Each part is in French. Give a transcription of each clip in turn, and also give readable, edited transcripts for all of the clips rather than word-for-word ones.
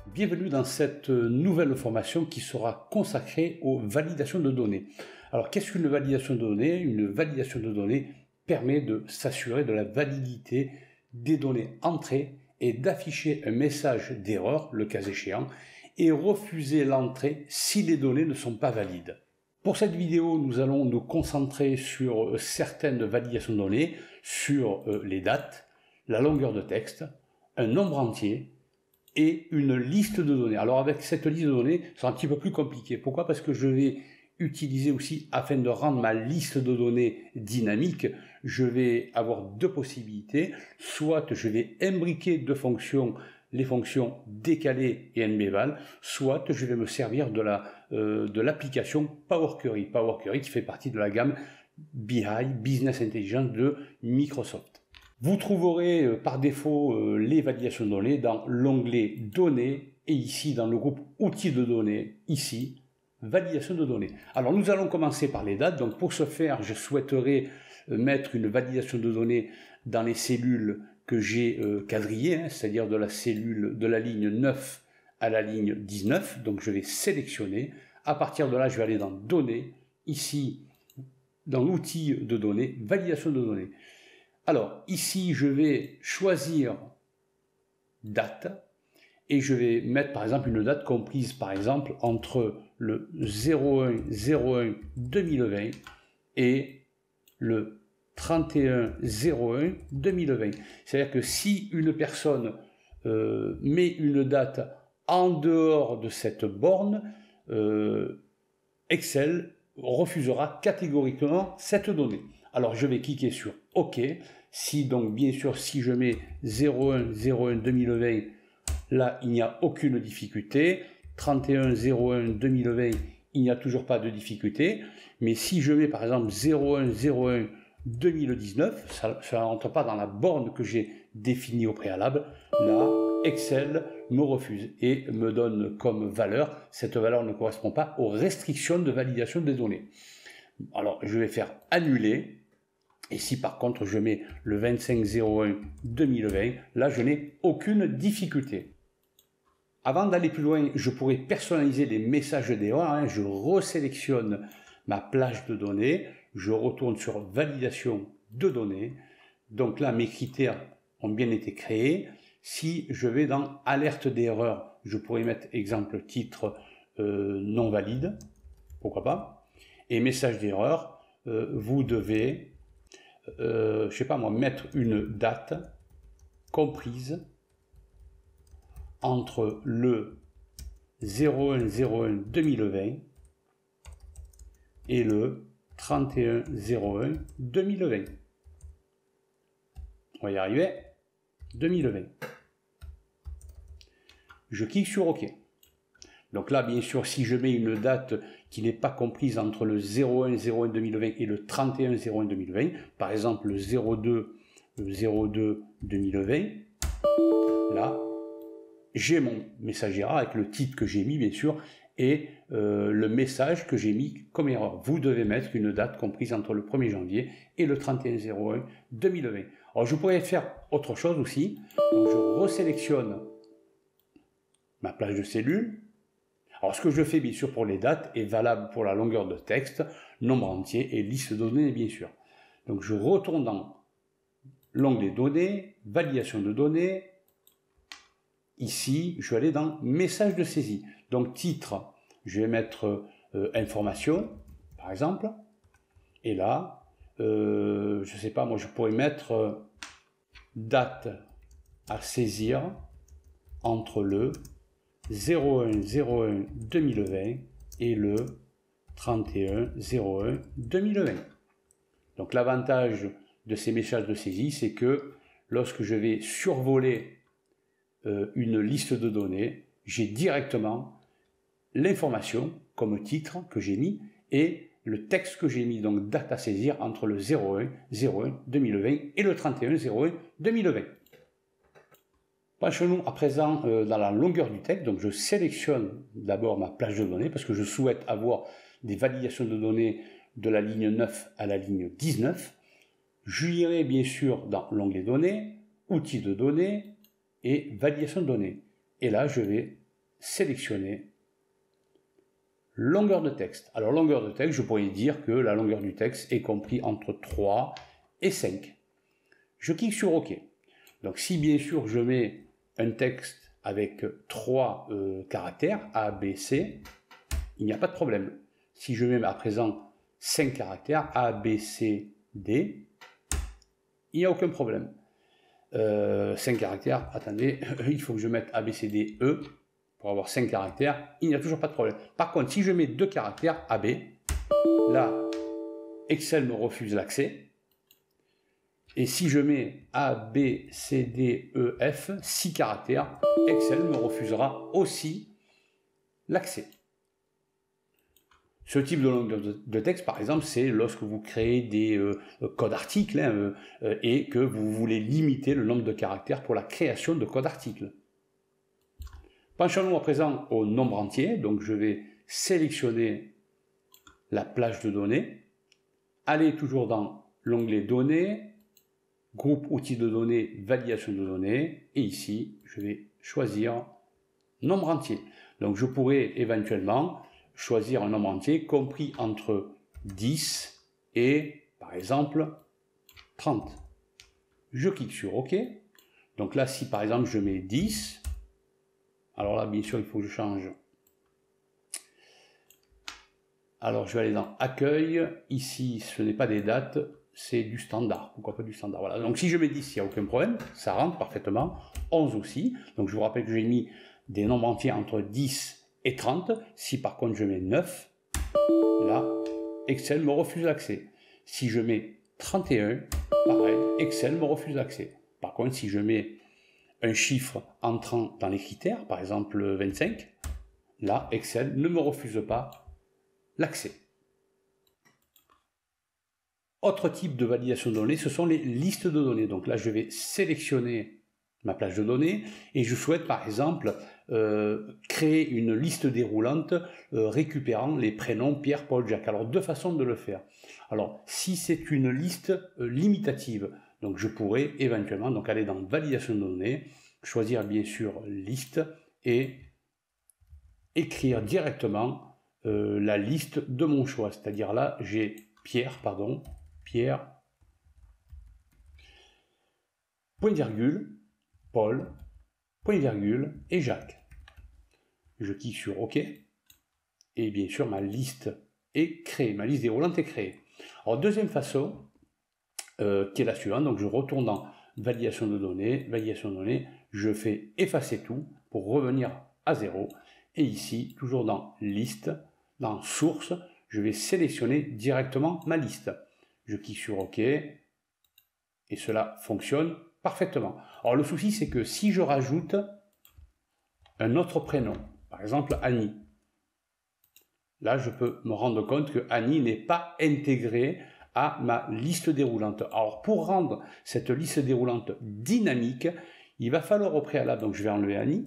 Bienvenue dans cette nouvelle formation qui sera consacrée aux validations de données. Alors qu'est-ce qu'une validation de données? Une validation de données permet de s'assurer de la validité des données entrées et d'afficher un message d'erreur, le cas échéant, et refuser l'entrée si les données ne sont pas valides. Pour cette vidéo, nous allons nous concentrer sur certaines validations de données, sur les dates, la longueur de texte, un nombre entier, et une liste de données. Alors avec cette liste de données, c'est un petit peu plus compliqué. Pourquoi? Parce que je vais utiliser aussi, afin de rendre ma liste de données dynamique, je vais avoir deux possibilités. Soit je vais imbriquer deux fonctions, les fonctions décalées et nbval, soit je vais me servir de l'application Power Query. Power Query qui fait partie de la gamme BI, Business Intelligence de Microsoft. Vous trouverez par défaut les validations de données dans l'onglet Données et ici dans le groupe Outils de données, ici, Validation de données. Alors nous allons commencer par les dates. Donc pour ce faire, je souhaiterais mettre une validation de données dans les cellules que j'ai quadrillées, c'est-à-dire de la cellule de la ligne 9 à la ligne 19. Donc je vais sélectionner. À partir de là, je vais aller dans Données, ici, dans l'outil de données, Validation de données. Alors, ici, je vais choisir date et je vais mettre, par exemple, une date comprise, par exemple, entre le 01/01/2020 et le 31/01/2020. C'est-à-dire que si une personne met une date en dehors de cette borne, Excel refusera catégoriquement cette donnée. Alors, je vais cliquer sur OK. Si donc, bien sûr, si je mets 01/01/2020, là, il n'y a aucune difficulté. 31/01/2020, il n'y a toujours pas de difficulté. Mais si je mets, par exemple, 01/01/2019, ça ne rentre pas dans la borne que j'ai définie au préalable. Là, Excel me refuse et me donne comme valeur. Cette valeur ne correspond pas aux restrictions de validation des données. Alors, je vais faire annuler. Et si par contre je mets le 25/01/2020, là je n'ai aucune difficulté. Avant d'aller plus loin, je pourrais personnaliser les messages d'erreur. Je resélectionne ma plage de données, je retourne sur validation de données. Donc là, mes critères ont bien été créés. Si je vais dans alerte d'erreur, je pourrais mettre exemple titre non valide, pourquoi pas. Et message d'erreur, vous devez je sais pas moi, mettre une date comprise entre le 01/01/2020 et le 31/01/2020. On va y arriver. 2020. Je clique sur OK. Donc là, bien sûr, si je mets une date qui n'est pas comprise entre le 01/01/2020 et le 31/01/2020, par exemple le 02/02/2020, là, j'ai mon message erreur avec le titre que j'ai mis, bien sûr, et le message que j'ai mis comme erreur. Vous devez mettre une date comprise entre le 1er janvier et le 31/01/2020. Alors, je pourrais faire autre chose aussi. Donc, je resélectionne ma plage de cellules. Alors, ce que je fais, bien sûr, pour les dates est valable pour la longueur de texte, nombre entier et liste de données, bien sûr. Donc, je retourne dans l'onglet Données, Validation de données. Ici, je vais aller dans Message de saisie. Donc, titre, je vais mettre Information, par exemple. Et là, je ne sais pas, moi, je pourrais mettre date à saisir entre le 01/01/2020 et le 31/01/2020. Donc l'avantage de ces messages de saisie, c'est que lorsque je vais survoler une liste de données, j'ai directement l'information comme titre que j'ai mis et le texte que j'ai mis, donc date à saisir entre le 01/01/2020 et le 31/01/2020. Penchons-nous à présent dans la longueur du texte. Donc je sélectionne d'abord ma plage de données parce que je souhaite avoir des validations de données de la ligne 9 à la ligne 19. J'irai bien sûr dans l'onglet Données, Outils de données et Validation de données. Et là, je vais sélectionner longueur de texte. Alors longueur de texte, je pourrais dire que la longueur du texte est comprise entre 3 et 5. Je clique sur OK. Donc si bien sûr je mets un texte avec 3 caractères, A, B, C, il n'y a pas de problème. Si je mets à présent 5 caractères, A, B, C, D, il n'y a aucun problème. 5 caractères, attendez, il faut que je mette A, B, C, D, E, pour avoir 5 caractères, il n'y a toujours pas de problème. Par contre, si je mets 2 caractères, A, B, là, Excel me refuse l'accès. Et si je mets A, B, C, D, E, F, 6 caractères, Excel me refusera aussi l'accès. Ce type de longueur de texte, par exemple, c'est lorsque vous créez des codes articles et que vous voulez limiter le nombre de caractères pour la création de codes articles. Penchons-nous à présent au nombre entier. Donc je vais sélectionner la plage de données, aller toujours dans l'onglet Données, Groupe outils de données, validation de données, et ici, je vais choisir nombre entier. Donc je pourrais éventuellement choisir un nombre entier compris entre 10 et, par exemple, 30. Je clique sur OK. Donc là, si par exemple je mets 10, alors là, bien sûr, il faut que je change. Alors je vais aller dans Accueil. Ici, ce n'est pas des dates, c'est du standard. Pourquoi pas du standard? Voilà. Donc si je mets 10, il n'y a aucun problème, ça rentre parfaitement. 11 aussi. Donc je vous rappelle que j'ai mis des nombres entiers entre 10 et 30. Si par contre je mets 9, là, Excel me refuse l'accès. Si je mets 31, pareil, Excel me refuse l'accès. Par contre, si je mets un chiffre entrant dans les critères, par exemple 25, là, Excel ne me refuse pas l'accès. Autre type de validation de données, ce sont les listes de données. Donc là, je vais sélectionner ma plage de données et je souhaite par exemple créer une liste déroulante récupérant les prénoms Pierre, Paul, Jacques. Alors deux façons de le faire. Alors si c'est une liste limitative, donc je pourrais éventuellement donc aller dans validation de données, choisir bien sûr liste et écrire directement la liste de mon choix. C'est-à-dire là, j'ai Pierre, point virgule, Paul, point virgule et Jacques. Je clique sur OK et bien sûr ma liste est créée, ma liste déroulante est créée. Alors deuxième façon qui est la suivante, donc je retourne dans validation de données, je fais effacer tout pour revenir à 0 et ici toujours dans liste, dans source, je vais sélectionner directement ma liste. Je clique sur OK et cela fonctionne parfaitement. Alors le souci c'est que si je rajoute un autre prénom, par exemple Annie, là je peux me rendre compte que Annie n'est pas intégrée à ma liste déroulante. Alors pour rendre cette liste déroulante dynamique, il va falloir au préalable, donc je vais enlever Annie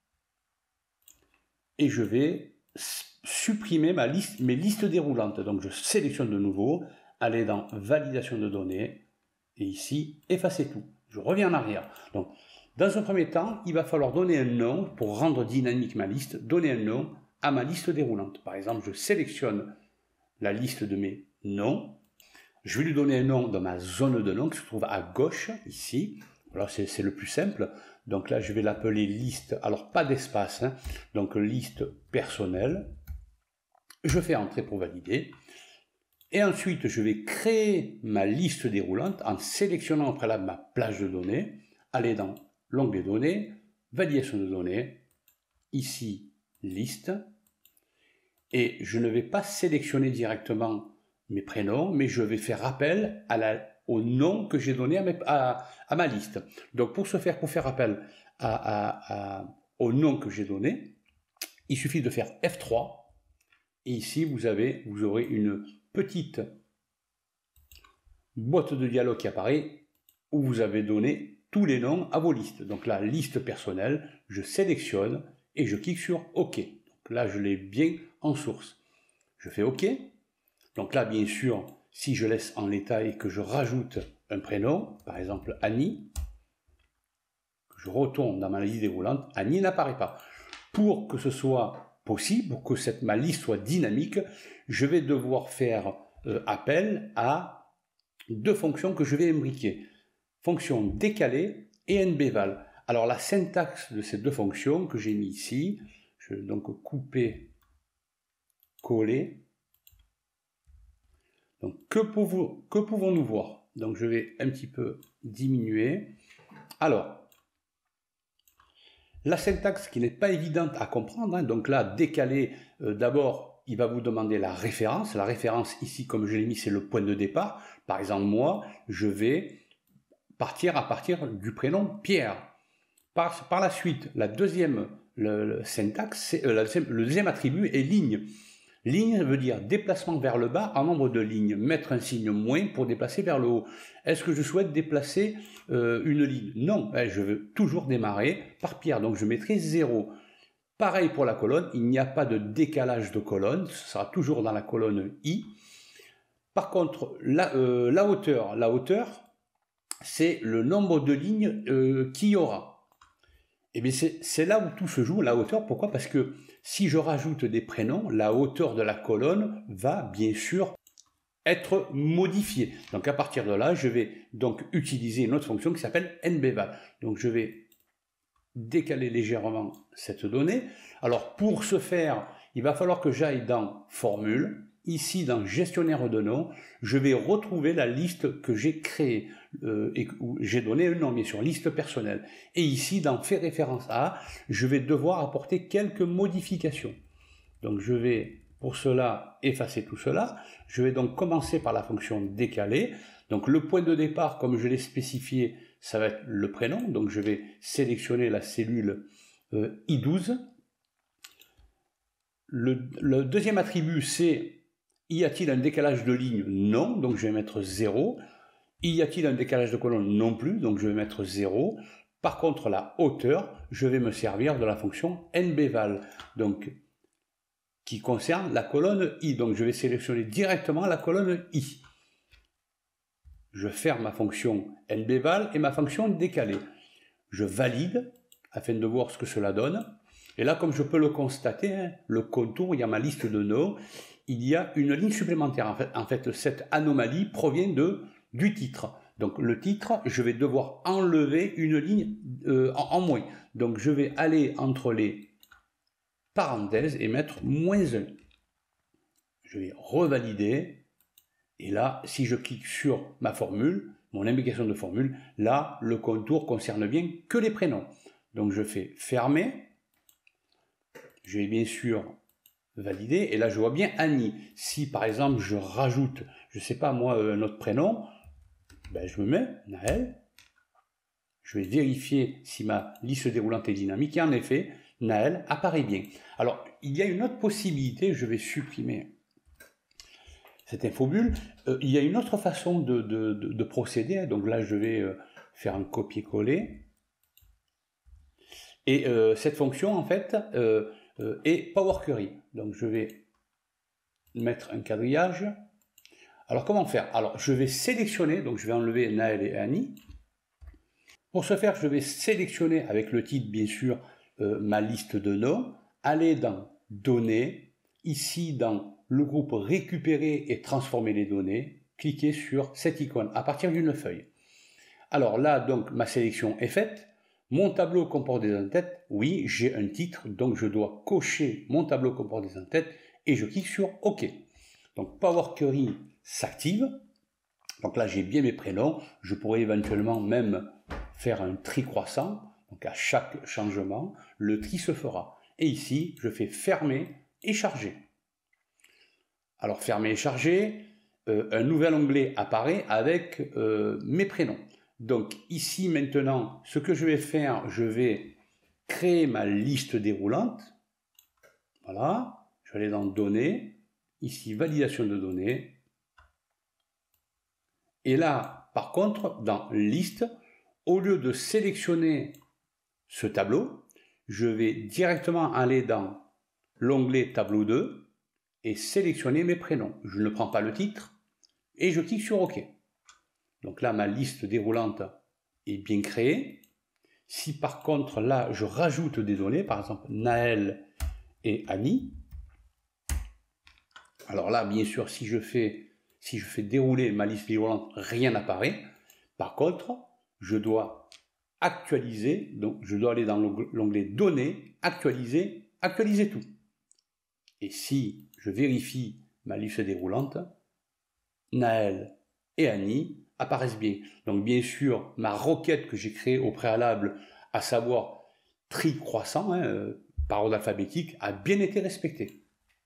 et je vais supprimer mes listes déroulantes. Donc je sélectionne de nouveau, aller dans validation de données et ici effacer tout. Je reviens en arrière. Donc dans un premier temps, il va falloir donner un nom pour rendre dynamique ma liste, donner un nom à ma liste déroulante. Par exemple, je sélectionne la liste de mes noms. Je vais lui donner un nom dans ma zone de nom qui se trouve à gauche, ici. Alors c'est le plus simple. Donc là, je vais l'appeler liste, alors pas d'espace, hein. Donc liste personnelle. Je fais entrer pour valider. Et ensuite, je vais créer ma liste déroulante en sélectionnant au préalable ma plage de données, aller dans l'onglet données, validation de données, ici liste. Et je ne vais pas sélectionner directement mes prénoms, mais je vais faire appel au nom que j'ai donné à ma liste. Donc pour faire appel au nom que j'ai donné, il suffit de faire F3 et ici vous aurez une petite boîte de dialogue qui apparaît où vous avez donné tous les noms à vos listes. Donc la liste personnelle, je sélectionne et je clique sur OK. Donc là je l'ai bien en source. Je fais OK. Donc là bien sûr, si je laisse en l'état et que je rajoute un prénom, par exemple Annie, je retourne dans ma liste déroulante, Annie n'apparaît pas. Pour que ce soit possible, pour que ma liste soit dynamique, je vais devoir faire appel à deux fonctions que je vais imbriquer. Fonction décalée et nbval. Alors la syntaxe de ces deux fonctions que j'ai mis ici, je vais donc couper, coller. Donc que pouvons-nous voir? Donc je vais un petit peu diminuer. Alors, la syntaxe qui n'est pas évidente à comprendre, hein, donc là, décalé, d'abord, il va vous demander la référence. La référence ici, comme je l'ai mis, c'est le point de départ. Par exemple, moi, je vais partir à partir du prénom Pierre. Par la suite, la deuxième syntaxe, le deuxième attribut est ligne. Ligne veut dire déplacement vers le bas en nombre de lignes. Mettre un signe moins pour déplacer vers le haut. Est-ce que je souhaite déplacer une ligne? Non, je veux toujours démarrer par Pierre, donc je mettrai 0. Pareil pour la colonne, il n'y a pas de décalage de colonne, ce sera toujours dans la colonne I. Par contre, la hauteur, c'est le nombre de lignes qu'il y aura. Et bien c'est là où tout se joue, la hauteur. Pourquoi? Parce que si je rajoute des prénoms, la hauteur de la colonne va bien sûr être modifiée. Donc à partir de là, je vais donc utiliser une autre fonction qui s'appelle nbval. Donc je vais décaler légèrement cette donnée. Alors pour ce faire, il va falloir que j'aille dans Formule. Ici, dans Gestionnaire de noms, je vais retrouver la liste que j'ai créée et où j'ai donné un nom, bien sûr, liste personnelle. Et ici, dans Fait référence à, je vais devoir apporter quelques modifications. Donc, je vais, pour cela, effacer tout cela. Je vais donc commencer par la fonction décaler. Donc, le point de départ, comme je l'ai spécifié, ça va être le prénom. Donc, je vais sélectionner la cellule I12. Le deuxième attribut, c'est y a-t-il un décalage de ligne? Non, donc je vais mettre 0. Y a-t-il un décalage de colonne? Non plus, donc je vais mettre 0. Par contre, la hauteur, je vais me servir de la fonction nbval, donc qui concerne la colonne I. Donc je vais sélectionner directement la colonne I. Je ferme ma fonction nbval et ma fonction décalée. Je valide afin de voir ce que cela donne. Et là, comme je peux le constater, hein, le contour, il y a ma liste de noms. Il y a une ligne supplémentaire. En fait, cette anomalie provient du titre. Donc le titre, je vais devoir enlever une ligne en moins. Donc je vais aller entre les parenthèses et mettre -1. Je vais revalider. Et là, si je clique sur ma formule, mon indication de formule, là, le contour concerne bien que les prénoms. Donc je fais fermer. Je vais bien sûr valider, et là je vois bien Annie. Si par exemple je rajoute, je ne sais pas moi, un autre prénom, ben, je me mets Naël. Je vais vérifier si ma liste déroulante est dynamique, et en effet, Naël apparaît bien. Alors, il y a une autre possibilité, je vais supprimer cette infobulle. Il y a une autre façon de procéder, donc là je vais faire un copier-coller. Et cette fonction, en fait, est Power Query. Donc je vais mettre un quadrillage. Alors comment faire? Alors je vais sélectionner, donc je vais enlever Naël et Annie. Pour ce faire, je vais sélectionner avec le titre, bien sûr, ma liste de noms, aller dans Données, ici dans le groupe Récupérer et transformer les données, cliquez sur cette icône à partir d'une feuille. Alors là, donc, ma sélection est faite. Mon tableau comporte des en-têtes. Oui, j'ai un titre, donc je dois cocher mon tableau comporte des en-têtes et je clique sur OK. Donc Power Query s'active. Donc là, j'ai bien mes prénoms. Je pourrais éventuellement même faire un tri croissant. Donc à chaque changement, le tri se fera. Et ici, je fais fermer et charger. Alors fermer et charger, un nouvel onglet apparaît avec mes prénoms. Donc ici maintenant, ce que je vais faire, je vais créer ma liste déroulante. Voilà, je vais aller dans Données, ici Validation de données. Et là, par contre, dans Liste, au lieu de sélectionner ce tableau, je vais directement aller dans l'onglet Tableau 2 et sélectionner mes prénoms. Je ne prends pas le titre et je clique sur OK. Donc là, ma liste déroulante est bien créée. Si par contre là je rajoute des données, par exemple Naël et Annie, alors là bien sûr si je fais dérouler ma liste déroulante, rien n'apparaît. Par contre, je dois actualiser, donc je dois aller dans l'onglet données, actualiser, actualiser tout. Et si je vérifie ma liste déroulante, Naël et Annie apparaissent bien. Donc bien sûr, ma requête que j'ai créée au préalable, à savoir tri croissant, par ordre alphabétique, a bien été respectée.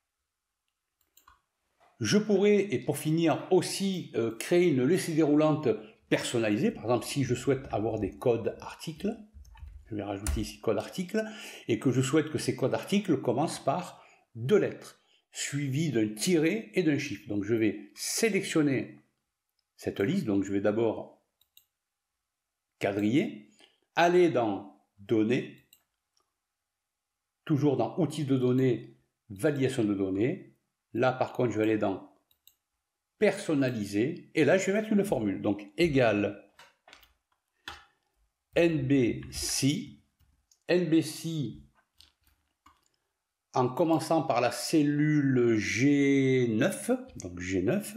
Je pourrais, et pour finir, aussi créer une liste déroulante personnalisée. Par exemple, si je souhaite avoir des codes articles, je vais rajouter ici code article, et que je souhaite que ces codes articles commencent par 2 lettres, suivies d'un tiret et d'un chiffre. Donc je vais sélectionner cette liste, donc je vais d'abord quadriller, aller dans données, toujours dans outils de données, validation de données. Là par contre je vais aller dans personnaliser, et là je vais mettre une formule, donc égale NBC en commençant par la cellule G9, donc G9,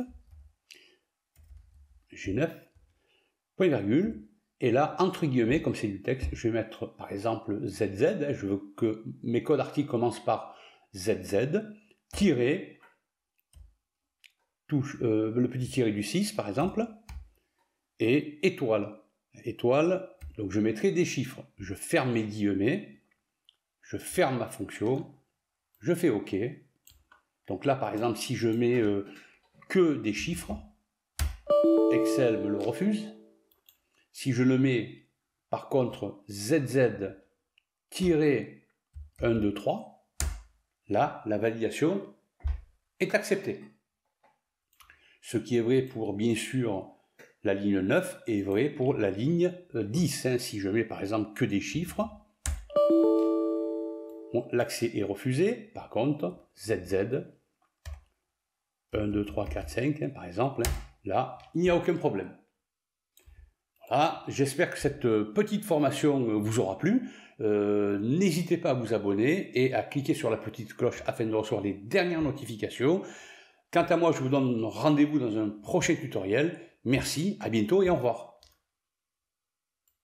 point virgule, et là, entre guillemets, comme c'est du texte, je vais mettre par exemple ZZ, je veux que mes codes articles commencent par ZZ, tiret, touche, le petit tiret du 6 par exemple, et étoile. Étoile, donc je mettrai des chiffres. Je ferme mes guillemets, je ferme ma fonction, je fais OK. Donc là, par exemple, si je mets que des chiffres, Excel me le refuse. Si je le mets, par contre, ZZ-1, 2, 3, là, la validation est acceptée. Ce qui est vrai pour, bien sûr, la ligne 9 est vrai pour la ligne 10. Si je mets, par exemple, que des chiffres, bon, l'accès est refusé. Par contre, ZZ, 1, 2, 3, 4, 5, par exemple, là, il n'y a aucun problème. Voilà, j'espère que cette petite formation vous aura plu. N'hésitez pas à vous abonner et à cliquer sur la petite cloche afin de recevoir les dernières notifications. Quant à moi, je vous donne rendez-vous dans un prochain tutoriel. Merci, à bientôt et au revoir.